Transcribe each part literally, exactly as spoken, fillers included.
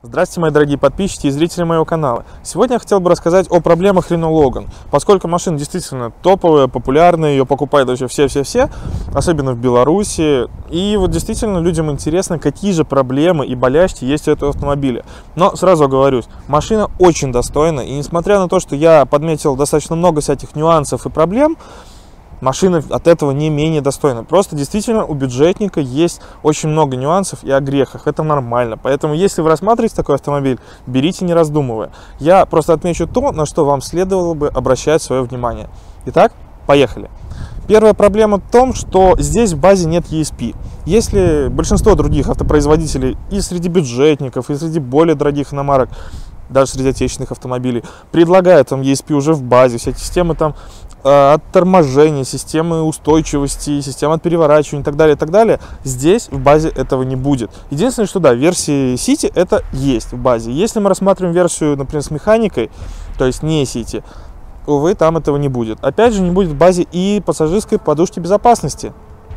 Здравствуйте, мои дорогие подписчики и зрители моего канала. Сегодня я хотел бы рассказать о проблемах Renault Logan. Поскольку машина действительно топовая, популярная, ее покупают вообще все-все-все, особенно в Беларуси. И вот действительно людям интересно, какие же проблемы и болячки есть у этого автомобиля. Но сразу оговорюсь, машина очень достойна. И несмотря на то, что я подметил достаточно много всяких нюансов и проблем, машина от этого не менее достойна. Просто действительно у бюджетника есть очень много нюансов и огрехов. Это нормально. Поэтому если вы рассматриваете такой автомобиль, берите не раздумывая. Я просто отмечу то, на что вам следовало бы обращать свое внимание. Итак, поехали. Первая проблема в том, что здесь в базе нет и эс пи. Если большинство других автопроизводителей и среди бюджетников, и среди более дорогих иномарок, даже среди отечественных автомобилей, предлагают там и эс пи уже в базе, всякие системы там от торможения, системы устойчивости, системы от переворачивания и так далее, и так далее. Здесь в базе этого не будет. Единственное, что да, в версии City это есть в базе. Если мы рассматриваем версию, например, с механикой, то есть не City, увы, там этого не будет. Опять же, не будет в базе и пассажирской подушки безопасности.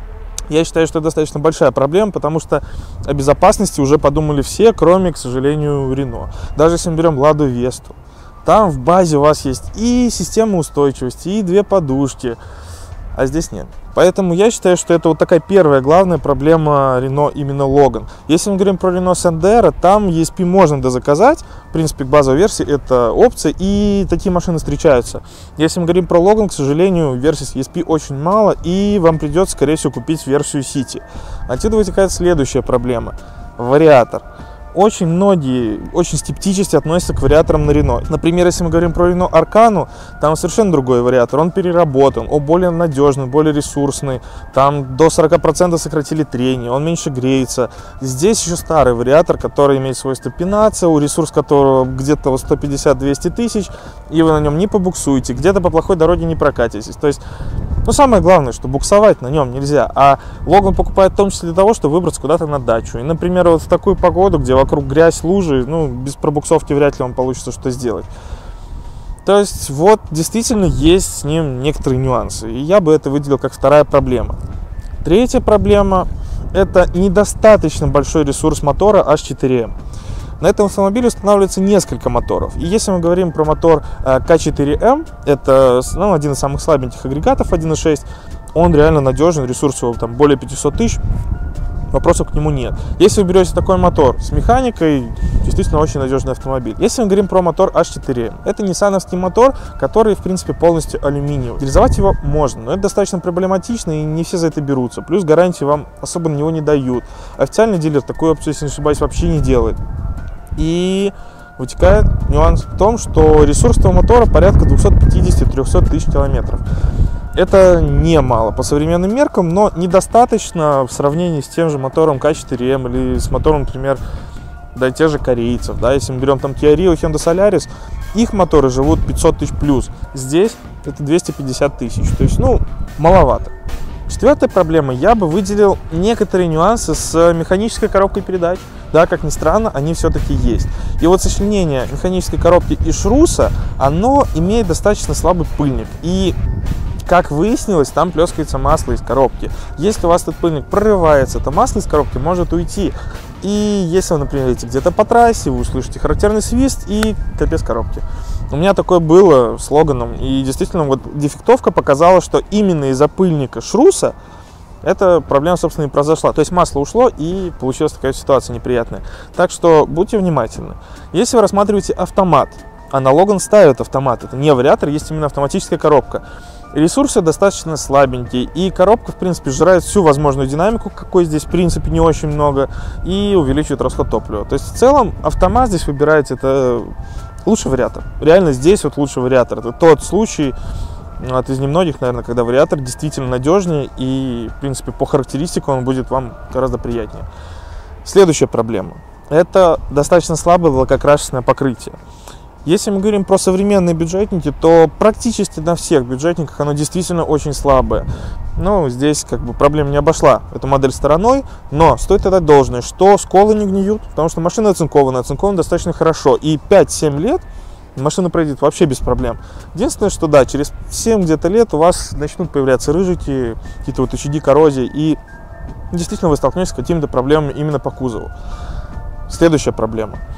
Я считаю, что это достаточно большая проблема, потому что о безопасности уже подумали все, кроме, к сожалению, Renault. Даже если мы берем Ладу Весту, там в базе у вас есть и система устойчивости, и две подушки, а здесь нет. Поэтому я считаю, что это вот такая первая главная проблема Renault именно Logan. Если мы говорим про Renault Sandero, там и эс пи можно дозаказать. В принципе, к базовой версии это опция, и такие машины встречаются. Если мы говорим про Logan, к сожалению, версий с и эс пи очень мало, и вам придется, скорее всего, купить версию City. Отсюда вытекает следующая проблема. Вариатор. Очень многие очень скептически относятся к вариаторам на Renault. Например, если мы говорим про Renault Arcanu, там совершенно другой вариатор. Он переработан, он более надежный, более ресурсный. Там до сорока процентов сократили трение, он меньше греется. Здесь еще старый вариатор, который имеет свойство пинаться, у ресурс которого где-то сто пятьдесят — двести тысяч, и вы на нем не побуксуете, где-то по плохой дороге не прокатитесь. То есть, ну, самое главное, что буксовать на нем нельзя. А Logan покупают в том числе для того, чтобы выбраться куда-то на дачу. И, например, вот в такую погоду, где вокруг грязь, лужи, ну, без пробуксовки вряд ли вам получится что сделать. То есть, вот, действительно, есть с ним некоторые нюансы. И я бы это выделил как вторая проблема. Третья проблема – это недостаточно большой ресурс мотора эйч четыре эм. На этом автомобиле устанавливается несколько моторов. И если мы говорим про мотор ка четыре эм, это ну, один из самых слабеньких агрегатов один и шесть, он реально надежен, ресурс его там более пятисот тысяч, вопросов к нему нет. Если вы берете такой мотор с механикой, действительно очень надежный автомобиль. Если мы говорим про мотор эйч четыре эм, это ниссановский мотор, который, в принципе, полностью алюминиевый. Реализовать его можно, но это достаточно проблематично, и не все за это берутся. Плюс гарантии вам особо на него не дают. Официальный дилер такую опцию, если не ошибаюсь, вообще не делает. И вытекает нюанс в том, что ресурс этого мотора порядка двухсот пятидесяти — трёхсот тысяч километров. Это немало по современным меркам, но недостаточно в сравнении с тем же мотором ка четыре эм или с мотором, например, да, тех же корейцев. Да, если мы берем там Kia Rio, Hyundai Solaris, их моторы живут пятьсот тысяч плюс. Здесь это двести пятьдесят тысяч. То есть, ну, маловато. Четвертая проблема. Я бы выделил некоторые нюансы с механической коробкой передач. Да, как ни странно, они все-таки есть. И вот сочленение механической коробки и шруса, оно имеет достаточно слабый пыльник. И, как выяснилось, там плескается масло из коробки. Если у вас этот пыльник прорывается, то масло из коробки может уйти. И если вы, например, едете где-то по трассе, вы услышите характерный свист и капец коробки. У меня такое было с Логаном. И действительно, вот дефектовка показала, что именно из-за пыльника шруса эта проблема, собственно, и произошла. То есть масло ушло, и получилась такая ситуация неприятная. Так что будьте внимательны. Если вы рассматриваете автомат, а на Logan ставят автомат, это не вариатор, есть именно автоматическая коробка. Ресурсы достаточно слабенькие, и коробка, в принципе, сжирает всю возможную динамику, какой здесь, в принципе, не очень много, и увеличивает расход топлива. То есть, в целом, автомат здесь выбираете, это лучший вариатор. Реально здесь вот лучший вариатор. Это тот случай, от из немногих, наверное, когда вариатор действительно надежнее, и, в принципе, по характеристикам он будет вам гораздо приятнее. Следующая проблема – это достаточно слабое лакокрасочное покрытие. Если мы говорим про современные бюджетники, то практически на всех бюджетниках оно действительно очень слабое. Ну, здесь как бы проблема не обошла эту модель стороной, но стоит отдать должное, что сколы не гниют, потому что машина оцинкована, оцинкована достаточно хорошо, и пять-семь лет машина пройдет вообще без проблем. Единственное, что да, через семь где-то лет у вас начнут появляться рыжики, какие-то вот очаги коррозии, и действительно вы столкнетесь с какими-то проблемами именно по кузову. Следующая проблема.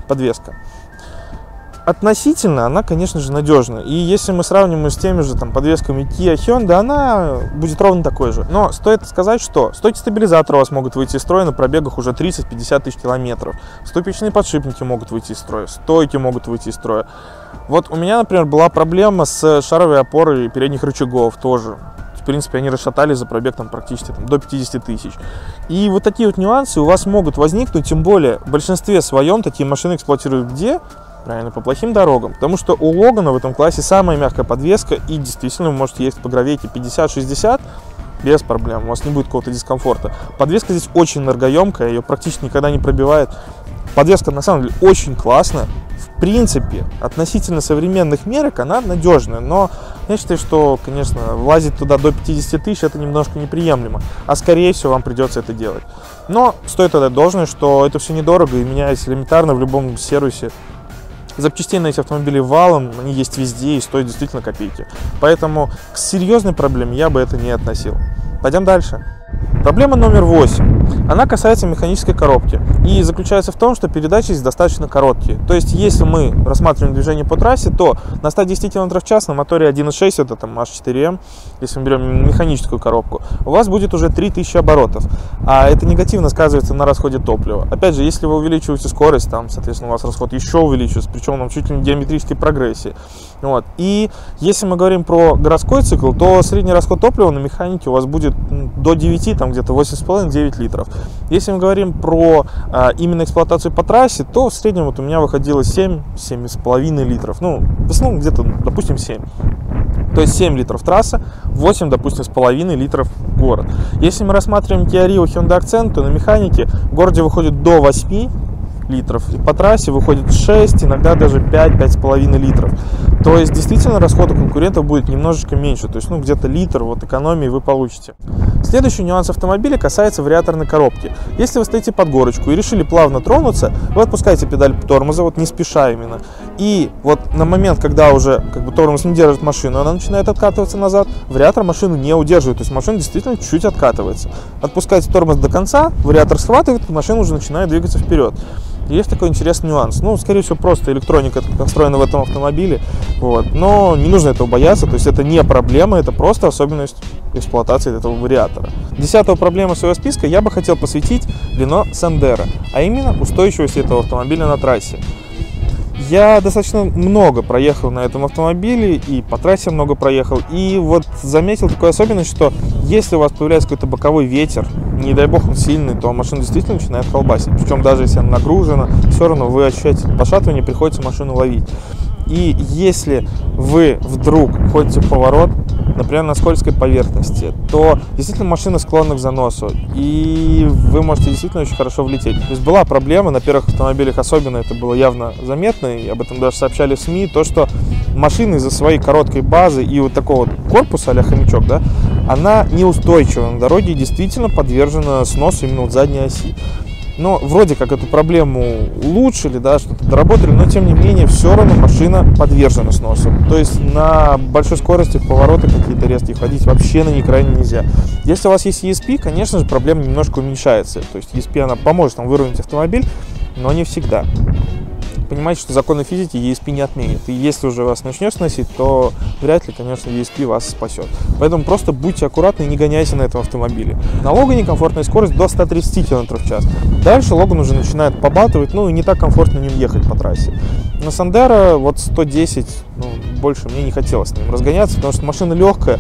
подвеска. Относительно она, конечно же, надежна. И если мы сравним с теми же там, подвесками Kia, Hyundai, она будет ровно такой же. Но стоит сказать, что стойки стабилизатора у вас могут выйти из строя на пробегах уже тридцать-пятьдесят тысяч километров. Ступичные подшипники могут выйти из строя, стойки могут выйти из строя. Вот у меня, например, была проблема с шаровой опорой передних рычагов тоже. В принципе, они расшатались за пробег там, практически там, до пятидесяти тысяч. И вот такие вот нюансы у вас могут возникнуть, тем более в большинстве своем такие машины эксплуатируют где? Правильно, по плохим дорогам. Потому что у Логана в этом классе самая мягкая подвеска, и действительно вы можете ехать по гравейке пятьдесят-шестьдесят без проблем, у вас не будет какого-то дискомфорта. Подвеска здесь очень энергоемкая, ее практически никогда не пробивает. Подвеска на самом деле очень классная. В принципе, относительно современных мерок она надежная, но я считаю, что, конечно, влазить туда до пятидесяти тысяч это немножко неприемлемо, а скорее всего вам придется это делать. Но стоит отдать должное, что это все недорого и меняется элементарно в любом сервисе. Запчастей на эти автомобили валом, они есть везде и стоят действительно копейки. Поэтому к серьезной проблеме я бы это не относил. Пойдем дальше. Проблема номер восемь. Она касается механической коробки и заключается в том, что передачи здесь достаточно короткие. То есть, если мы рассматриваем движение по трассе, то на ста десяти километрах в час на моторе один и шесть, это там аш четыре эм, если мы берем механическую коробку, у вас будет уже три тысячи оборотов. А это негативно сказывается на расходе топлива. Опять же, если вы увеличиваете скорость, там, соответственно, у вас расход еще увеличивается, причем нам чуть ли не геометрической прогрессии. Вот. И если мы говорим про городской цикл, то средний расход топлива на механике у вас будет до девяти, там где-то восемь с половиной — девять литров. Если мы говорим про а, именно эксплуатацию по трассе, то в среднем вот у меня выходило семь — семь с половиной литров. Ну, в основном где-то, допустим, семь. То есть семь литров трасса, восемь, допустим, с половиной литров город. Если мы рассматриваем Kia Rio, Hyundai Accent, то на механике в городе выходит до восьми литров, и по трассе выходит шесть, иногда даже пять — пять с половиной литров. То есть действительно расход у конкурентов будет немножечко меньше, то есть ну где-то литр вот экономии вы получите. Следующий нюанс автомобиля касается вариаторной коробки. Если вы стоите под горочку и решили плавно тронуться, вы отпускаете педаль тормоза, вот не спеша именно, и вот на момент, когда уже как бы тормоз не держит машину, она начинает откатываться назад, вариатор машину не удерживает, то есть машина действительно чуть-чуть откатывается. Отпускаете тормоз до конца, вариатор схватывает, и машина уже начинает двигаться вперед. Есть такой интересный нюанс. Ну, скорее всего, просто электроника настроена в этом автомобиле. Вот. Но не нужно этого бояться. То есть это не проблема, это просто особенность эксплуатации этого вариатора. Десятую проблему своего списка я бы хотел посвятить Renault Sandero, а именно устойчивости этого автомобиля на трассе. Я достаточно много проехал на этом автомобиле, и по трассе много проехал, и вот заметил такую особенность, что если у вас появляется какой-то боковой ветер, не дай бог он сильный, то машина действительно начинает колбасить. Причем даже если она нагружена, все равно вы ощущаете пошатывание, приходится машину ловить. И если вы вдруг ходите в поворот, например, на скользкой поверхности, то действительно машина склонна к заносу, и вы можете действительно очень хорошо влететь. То есть была проблема, на первых автомобилях особенно это было явно заметно, и об этом даже сообщали в СМИ, то, что машина из-за своей короткой базы и вот такого вот корпуса а-ля хомячок, да, она неустойчива на дороге и действительно подвержена сносу именно от задней оси. Но вроде как эту проблему улучшили, да, что-то доработали, но тем не менее все равно машина подвержена сносу. То есть на большой скорости в повороты какие-то резкие ходить вообще на ней крайне нельзя. Если у вас есть и эс пи, конечно же, проблема немножко уменьшается. То есть и эс пи она поможет вам выровнять автомобиль, но не всегда. Понимаете, что законы физики и эс пи не отменит. И если уже вас начнет сносить, то вряд ли, конечно, и эс пи вас спасет. Поэтому просто будьте аккуратны и не гоняйте на этом автомобиле. На Логане комфортная скорость до ста тридцати километров в час. Дальше Логан уже начинает побатывать, ну и не так комфортно на нем ехать по трассе. На Сандеро вот сто десять, ну, больше мне не хотелось с ним разгоняться, потому что машина легкая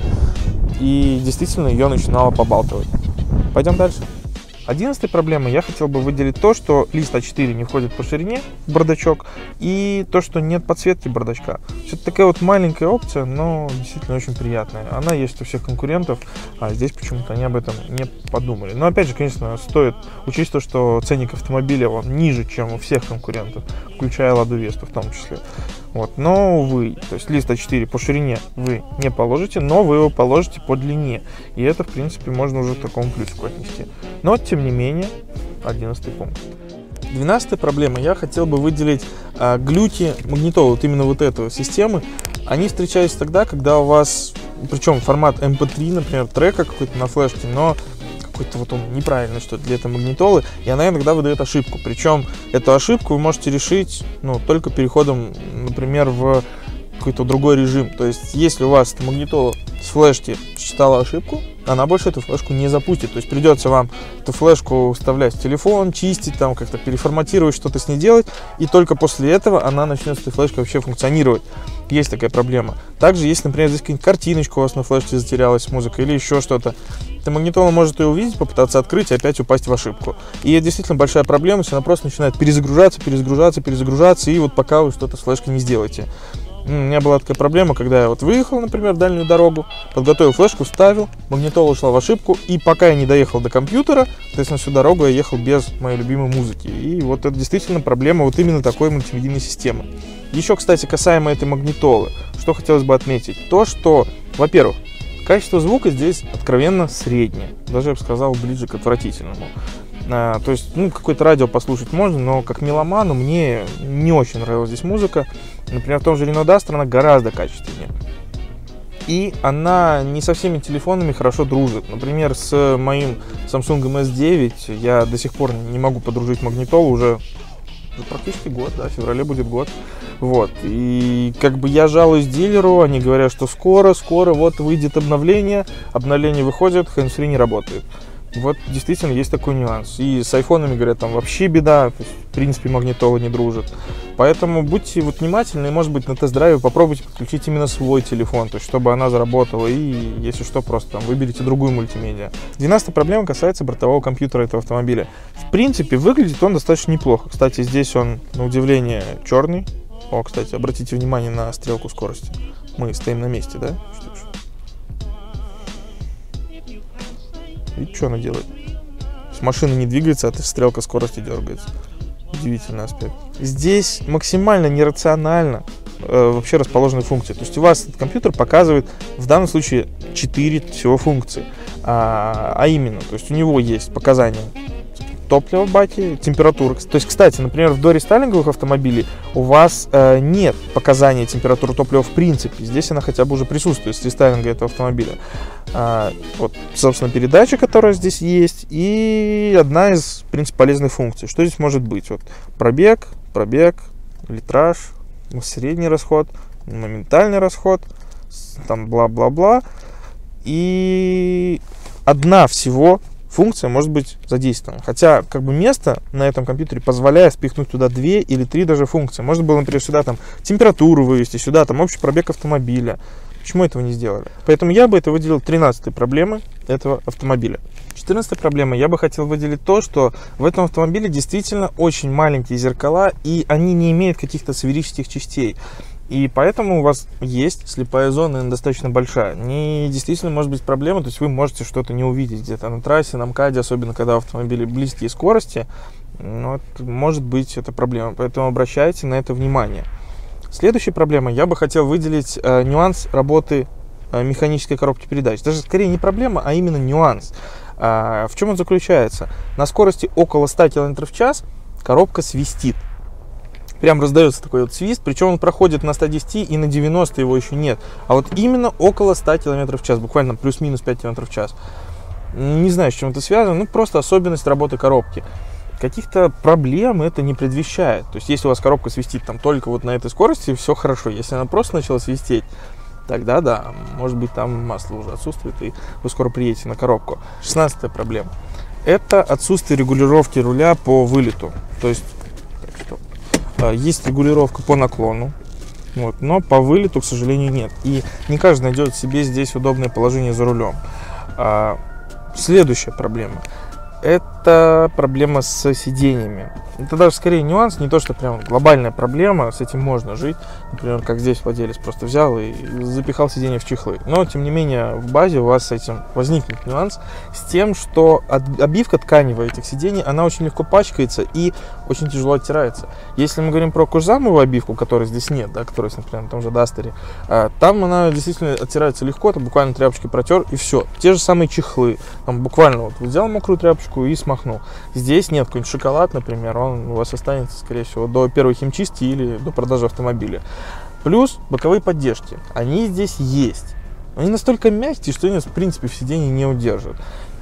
и действительно ее начинала побалтывать. Пойдем дальше. Одиннадцатой проблемой я хотел бы выделить то, что лист а четыре не входит по ширине в бардачок, и то, что нет подсветки бардачка. Это такая вот маленькая опция, но действительно очень приятная. Она есть у всех конкурентов, а здесь почему-то они об этом не подумали. Но опять же, конечно, стоит учесть то, что ценник автомобиля он ниже, чем у всех конкурентов, включая Ладу Весту в том числе. Вот. Но вы, то есть лист а четыре по ширине вы не положите, но вы его положите по длине. И это, в принципе, можно уже к такому плюсику отнести. Но, тем не менее, одиннадцатый пункт. Двенадцатая проблема. Я хотел бы выделить а, глюки магнитолы, вот именно вот этой системы. Они встречаются тогда, когда у вас, причем формат эм пэ три, например, трека какой-то на флешке, но какой-то вот он неправильный, что для этой магнитолы, и она иногда выдает ошибку. Причем эту ошибку вы можете решить, ну, только переходом, например, в какой-то другой режим. То есть, если у вас эта магнитола с флешки считала ошибку, она больше эту флешку не запустит. То есть, придется вам эту флешку вставлять в телефон, чистить, там как-то переформатировать, что-то с ней делать, и только после этого она начнет с этой флешкой вообще функционировать. Есть такая проблема. Также, если, например, здесь какая-нибудь картиночка у вас на флешке затерялась, музыка или еще что-то, эта магнитола может ее увидеть, попытаться открыть и опять упасть в ошибку. И это действительно большая проблема, если она просто начинает перезагружаться, перезагружаться, перезагружаться, и вот пока вы что-то с флешкой не сделаете. У меня была такая проблема, когда я вот выехал, например, в дальнюю дорогу, подготовил флешку, вставил, магнитола ушла в ошибку, и пока я не доехал до компьютера, то есть на всю дорогу я ехал без моей любимой музыки. И вот это действительно проблема вот именно такой мультимедийной системы. Еще, кстати, касаемо этой магнитолы, что хотелось бы отметить, то, что, во-первых, качество звука здесь откровенно среднее, даже я бы сказал, ближе к отвратительному. А, то есть, ну, какое-то радио послушать можно, но как меломану мне не очень нравилась здесь музыка. Например, в том же Renault Duster она гораздо качественнее. И она не со всеми телефонами хорошо дружит. Например, с моим Samsung эс девять я до сих пор не могу подружить магнитолу уже, уже практически год, да, в феврале будет год. Вот, и как бы я жалуюсь дилеру, они говорят, что скоро, скоро, вот выйдет обновление, обновление выходит, хэндсфри не работает. Вот действительно есть такой нюанс. И с айфонами, говорят, там вообще беда, то есть, в принципе, магнитола не дружит. Поэтому будьте вот внимательны, и, может быть, на тест-драйве попробуйте подключить именно свой телефон, то есть, чтобы она заработала, и, если что, просто там выберите другую мультимедиа. Двенадцатая проблема касается бортового компьютера этого автомобиля. В принципе, выглядит он достаточно неплохо. Кстати, здесь он, на удивление, черный. О, кстати, обратите внимание на стрелку скорости. Мы стоим на месте, да? Видите, что она делает? Машина не двигается, а стрелка скорости дергается. Удивительный аспект. Здесь максимально нерационально э, вообще расположены функции. То есть у вас этот компьютер показывает в данном случае четыре всего функции. А, а именно, то есть у него есть показания топлива в баке, температура. То есть, кстати, например, в дорестайлинговых автомобилях у вас э, нет показания температуры топлива в принципе. Здесь она хотя бы уже присутствует с рестайлинга этого автомобиля. А, вот, собственно, передача, которая здесь есть, и одна из, в принципе, полезных функций. Что здесь может быть? Вот, пробег, пробег, литраж, средний расход, моментальный расход, там бла-бла-бла. И одна всего функция может быть задействована. Хотя, как бы, место на этом компьютере позволяет спихнуть туда две или три даже функции. Можно было, например, сюда там температуру вывести, сюда там общий пробег автомобиля. Почему этого не сделали? Поэтому я бы это выделил тринадцатой проблемой этого автомобиля. четырнадцатая проблема. Я бы хотел выделить то, что в этом автомобиле действительно очень маленькие зеркала, и они не имеют каких-то сферических частей. И поэтому у вас есть слепая зона, она достаточно большая. Не действительно может быть проблема, то есть вы можете что-то не увидеть где-то на трассе, на МКАДе, особенно когда в автомобиле близкие скорости. Но это, может быть, это проблема, поэтому обращайте на это внимание. Следующая проблема. Я бы хотел выделить э, нюанс работы э, механической коробки передач. Даже скорее не проблема, а именно нюанс. Э, в чем он заключается? На скорости около ста километров в час коробка свистит. Прям раздается такой вот свист, причем он проходит на ста десяти и на девяноста его еще нет. А вот именно около ста километров в час, буквально плюс-минус пять километров в час. Не знаю, с чем это связано, ну просто особенность работы коробки. Каких-то проблем это не предвещает. То есть, если у вас коробка свистит там только вот на этой скорости, все хорошо. Если она просто начала свистеть, тогда да, может быть, там масло уже отсутствует, и вы скоро приедете на коробку. шестнадцатая проблема. Это отсутствие регулировки руля по вылету. То есть, есть регулировка по наклону, вот, но по вылету, к сожалению, нет. И не каждый найдет себе здесь удобное положение за рулем. А, следующая проблема. Это проблема с сиденьями. Это даже скорее нюанс, не то, что прям глобальная проблема, с этим можно жить. Например, как здесь владелец просто взял и запихал сиденье в чехлы. Но, тем не менее, в базе у вас с этим возникнет нюанс с тем, что обивка тканевая этих сидений, она очень легко пачкается и очень тяжело оттирается. Если мы говорим про кожзамовую обивку, которой здесь нет, да, которая, например, на том же Дастере, там она действительно оттирается легко, это буквально тряпочкой протер и все. Те же самые чехлы, там буквально вот взял мокрую тряпочку и смахнул. Здесь нет, какой-нибудь шоколад, например, он у вас останется, скорее всего, до первой химчистки или до продажи автомобиля. Плюс боковые поддержки. Они здесь есть. Они настолько мягкие, что они, в принципе, в сиденье не удержат.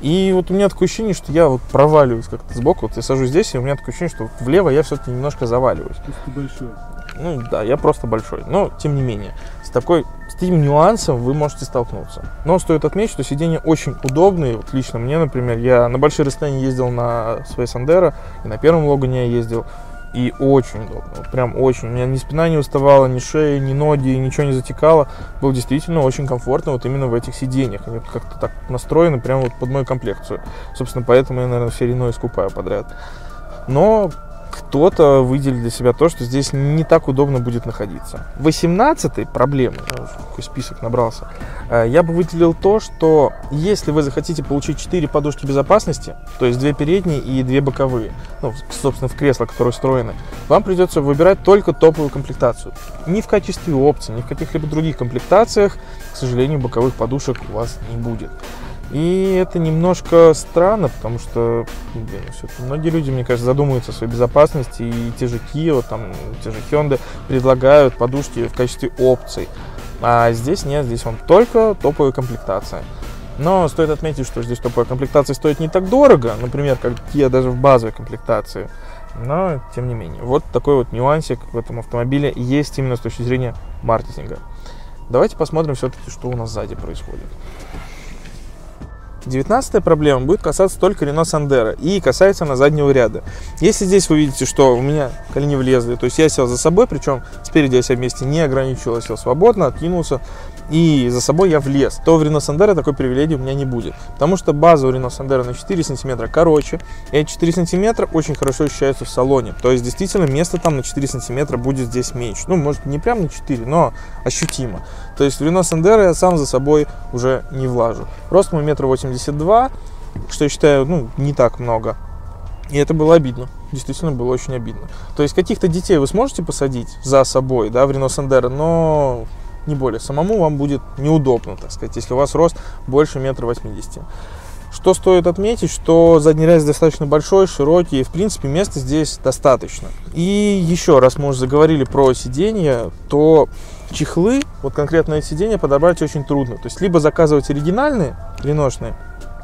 И вот у меня такое ощущение, что я вот проваливаюсь как-то сбоку. Вот я сажусь здесь, и у меня такое ощущение, что вот влево я все-таки немножко заваливаюсь. То есть ты большой. Ну да, я просто большой. Но, тем не менее, с такой, с таким нюансом вы можете столкнуться. Но стоит отметить, что сиденья очень удобные. Вот лично мне, например, я на большие расстояния ездил на своей Сандеро, и на первом Логане я ездил. И очень удобно, вот прям очень. У меня ни спина не уставала, ни шея, ни ноги, ничего не затекало. Было действительно очень комфортно вот именно в этих сиденьях. Они как-то так настроены прямо вот под мою комплекцию. Собственно, поэтому я, наверное, все Рено и скупаю подряд. Но кто-то выделил для себя то, что здесь не так удобно будет находиться. восемнадцатой проблемой, какой список набрался, я бы выделил то, что если вы захотите получить четыре подушки безопасности, то есть две передние и две боковые, ну, собственно, в кресло, которые встроены, вам придется выбирать только топовую комплектацию. Ни в качестве опций, ни в каких-либо других комплектациях, к сожалению, боковых подушек у вас не будет. И это немножко странно, потому что, блин, многие люди, мне кажется, задумываются о своей безопасности, и те же Kia, там, те же Hyundai предлагают подушки в качестве опций. А здесь нет, здесь вам только топовая комплектация. Но стоит отметить, что здесь топовая комплектация стоит не так дорого, например, как Kia даже в базовой комплектации. Но, тем не менее, вот такой вот нюансик в этом автомобиле есть именно с точки зрения маркетинга. Давайте посмотрим все-таки, что у нас сзади происходит. девятнадцатая проблема будет касаться только Renault Sandero и касается на заднего ряда. Если здесь вы видите, что у меня колени влезли, то есть я сел за собой, причем спереди я себя вместе не ограничивал, я сел свободно, откинулся, и за собой я влез, то в Renault Sandero такой привилегии у меня не будет. Потому что база у Renault Sandero на четыре сантиметра короче, и эти четыре сантиметра очень хорошо ощущаются в салоне. То есть действительно место там на четыре сантиметра будет здесь меньше. Ну, может, не прям на четыре, но ощутимо. То есть в Renault Sandero я сам за собой уже не влажу. Рост мой метр восемьдесят два, что я считаю, ну, не так много. И это было обидно. Действительно было очень обидно. То есть каких-то детей вы сможете посадить за собой, да, в Renault Sandero, но не более. Самому вам будет неудобно, так сказать, если у вас рост больше метра восьмидесяти. Что стоит отметить, что задний ряд достаточно большой, широкий, и в принципе места здесь достаточно. И еще раз мы уже заговорили про сиденья, то чехлы, вот конкретно эти сиденья подобрать очень трудно. То есть либо заказывать оригинальные, реношные,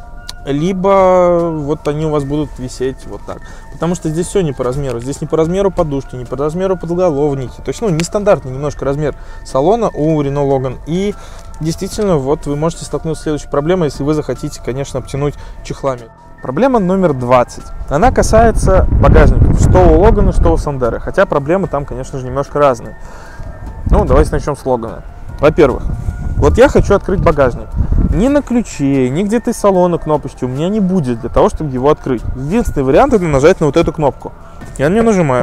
либо вот они у вас будут висеть вот так. Потому что здесь все не по размеру. Здесь не по размеру подушки, не по размеру подголовники. То есть, ну, нестандартный немножко размер салона у Renault Logan. И действительно, вот вы можете столкнуться с следующей проблемой, если вы захотите, конечно, обтянуть чехлами. Проблема номер двадцать. Она касается багажников, что у Логана, что у Сандеро. Хотя проблемы там, конечно же, немножко разные. Ну, давайте начнем с Логана. Во-первых, вот я хочу открыть багажник. Ни на ключе, ни где-то из салона кнопочки у меня не будет для того, чтобы его открыть. Единственный вариант — это нажать на вот эту кнопку. Я на нее нажимаю.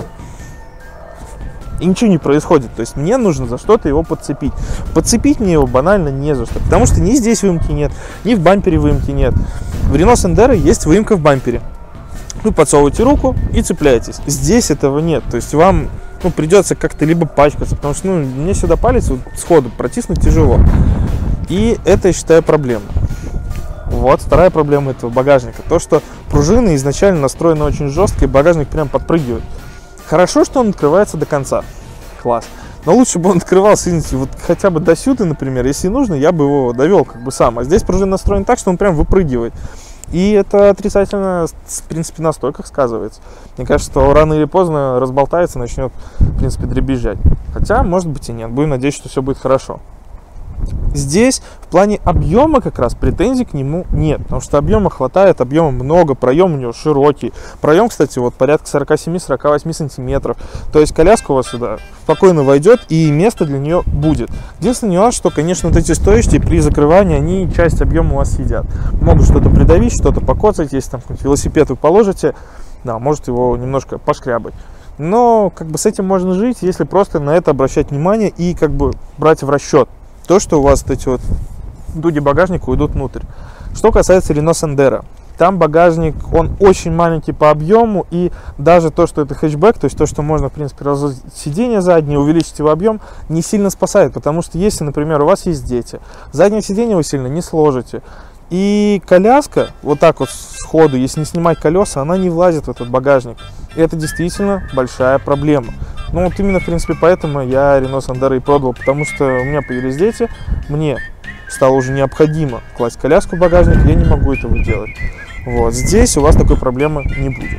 И ничего не происходит. То есть мне нужно за что-то его подцепить. Подцепить мне его банально не за что. Потому что ни здесь выемки нет, ни в бампере выемки нет. В Renault Sandero есть выемка в бампере. Вы подсовываете руку и цепляетесь. Здесь этого нет. То есть вам, ну, придется как-то либо пачкаться, потому что, ну, мне сюда палец вот сходу протиснуть тяжело. И это, я считаю, проблема. Вот вторая проблема этого багажника. То, что пружины изначально настроены очень жестко, и багажник прям подпрыгивает. Хорошо, что он открывается до конца. Класс. Но лучше бы он открывался, извините, вот хотя бы до сюда, например. Если нужно, я бы его довел как бы сам. А здесь пружина настроена так, что он прям выпрыгивает. И это отрицательно, в принципе, на стойках сказывается. Мне кажется, что рано или поздно разболтается, начнет, в принципе, дребезжать. Хотя, может быть, и нет. Будем надеяться, что все будет хорошо. Здесь в плане объема как раз претензий к нему нет, потому что объема хватает, объема много, проем у него широкий. Проем, кстати, вот порядка сорок семь — сорок восемь сантиметров. То есть коляска у вас сюда спокойно войдет, и место для нее будет. Единственный нюанс, что, конечно, вот эти стоящие при закрывании, они часть объема у вас съедят. Могут что-то придавить, что-то покоцать, если там какой-нибудь велосипед вы положите, да, может его немножко пошкрябать. Но как бы с этим можно жить, если просто на это обращать внимание и как бы брать в расчет то, что у вас вот эти вот дуги багажника уйдут внутрь. Что касается Renault Sandero, там багажник, он очень маленький по объему, и даже то, что это хэтчбэк, то есть то, что можно, в принципе, разложить сиденье заднее, увеличить его объем, не сильно спасает, потому что если, например, у вас есть дети, заднее сиденье вы сильно не сложите, и коляска, вот так вот сходу, если не снимать колеса, она не влазит в этот багажник. И это действительно большая проблема. Ну вот именно, в принципе, поэтому я Renault Sandero и продал, потому что у меня появились дети, мне стало уже необходимо класть коляску в багажник, я не могу этого делать. Вот. Здесь у вас такой проблемы не будет.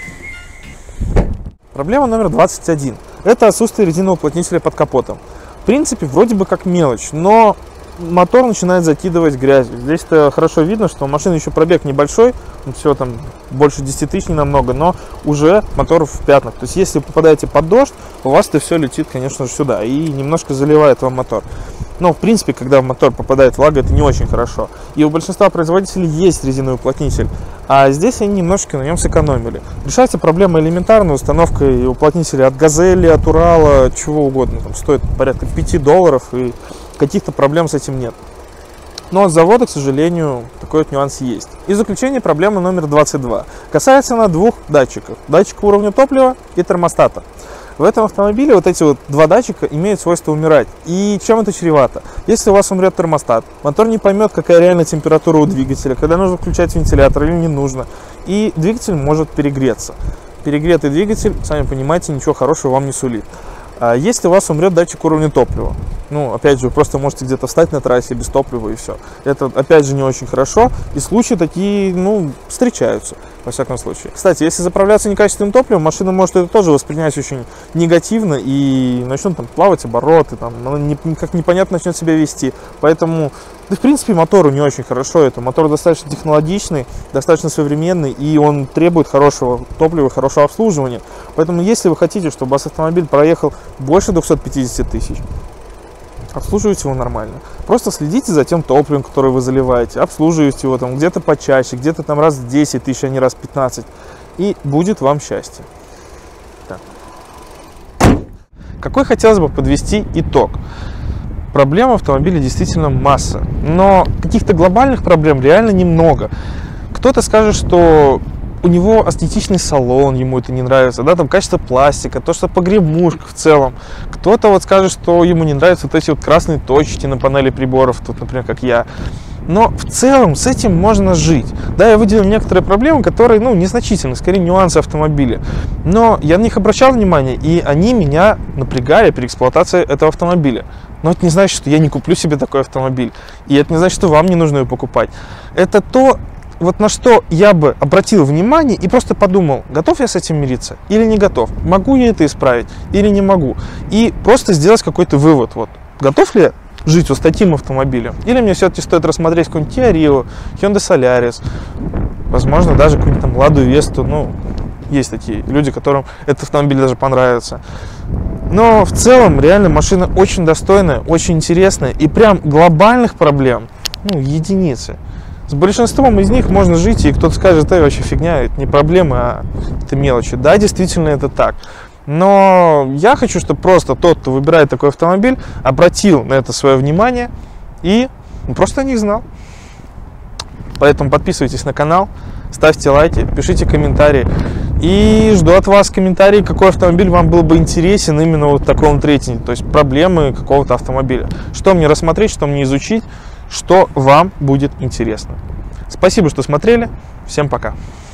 Проблема номер двадцать один. Это отсутствие резинового уплотнителя под капотом. В принципе, вроде бы как мелочь, но мотор начинает закидывать грязью. Здесь-то хорошо видно, что у машины еще пробег небольшой, все там больше десяти тысяч, не намного, но уже мотор в пятнах. То есть, если попадаете под дождь, у вас это все летит, конечно же, сюда и немножко заливает вам мотор. Но, в принципе, когда в мотор попадает влага, это не очень хорошо. И у большинства производителей есть резиновый уплотнитель, а здесь они немножечко на нем сэкономили. Решается проблема элементарной установкой уплотнителя от Газели, от Урала, чего угодно. Там стоит порядка пяти долларов, и каких-то проблем с этим нет. Но от завода, к сожалению, такой вот нюанс есть. И в заключение проблема номер двадцать два. Касается она двух датчиков. Датчика уровня топлива и термостата. В этом автомобиле вот эти вот два датчика имеют свойство умирать. И чем это чревато? Если у вас умрет термостат, мотор не поймет, какая реальная температура у двигателя, когда нужно включать вентилятор или не нужно. И двигатель может перегреться. Перегретый двигатель, сами понимаете, ничего хорошего вам не сулит. А если у вас умрет датчик уровня топлива, ну, опять же, вы просто можете где-то встать на трассе без топлива и все. Это, опять же, не очень хорошо. И случаи такие, ну, встречаются, во всяком случае. Кстати, если заправляться некачественным топливом, машина может это тоже воспринять очень негативно и начнет там плавать обороты, там, она не, как непонятно начнет себя вести. Поэтому, да, в принципе, мотору не очень хорошо это. Мотор достаточно технологичный, достаточно современный, и он требует хорошего топлива, хорошего обслуживания. Поэтому, если вы хотите, чтобы у вас автомобиль проехал больше двухсот пятидесяти тысяч, обслуживайте его нормально. Просто следите за тем топливом, которое вы заливаете, обслуживайте его там где-то почаще, где-то там раз в десять тысяч, а не раз в пятнадцать. И будет вам счастье. Так. Какой хотелось бы подвести итог? Проблем в автомобиле действительно масса, но каких-то глобальных проблем реально немного. Кто-то скажет, что у него астетичный салон, ему это не нравится, да, там качество пластика, то, что погремушка в целом. Кто-то вот скажет, что ему не нравятся вот эти вот красные точки на панели приборов, тут, например, как я. Но в целом с этим можно жить. Да, я выделил некоторые проблемы, которые, ну, незначительны, скорее нюансы автомобиля. Но я на них обращал внимание, и они меня напрягали при эксплуатации этого автомобиля. Но это не значит, что я не куплю себе такой автомобиль. И это не значит, что вам не нужно его покупать. Это то, вот на что я бы обратил внимание и просто подумал, готов я с этим мириться или не готов, могу я это исправить или не могу, и просто сделать какой-то вывод, вот, готов ли я жить вот с таким автомобилем, или мне все-таки стоит рассмотреть какой-нибудь Kia Rio, Hyundai Solaris, возможно, даже какую-нибудь там Ладу Весту, ну, есть такие люди, которым этот автомобиль даже понравится. Но в целом, реально, машина очень достойная, очень интересная, и прям глобальных проблем, ну, единицы. С большинством из них можно жить, и кто-то скажет, это вообще фигня, это не проблема, а это мелочи. Да, действительно это так. Но я хочу, чтобы просто тот, кто выбирает такой автомобиль, обратил на это свое внимание и просто о них знал. Поэтому подписывайтесь на канал, ставьте лайки, пишите комментарии. И жду от вас комментарии, какой автомобиль вам был бы интересен именно вот в таком рейтинге. То есть проблемы какого-то автомобиля. Что мне рассмотреть, что мне изучить, что вам будет интересно. Спасибо, что смотрели. Всем пока.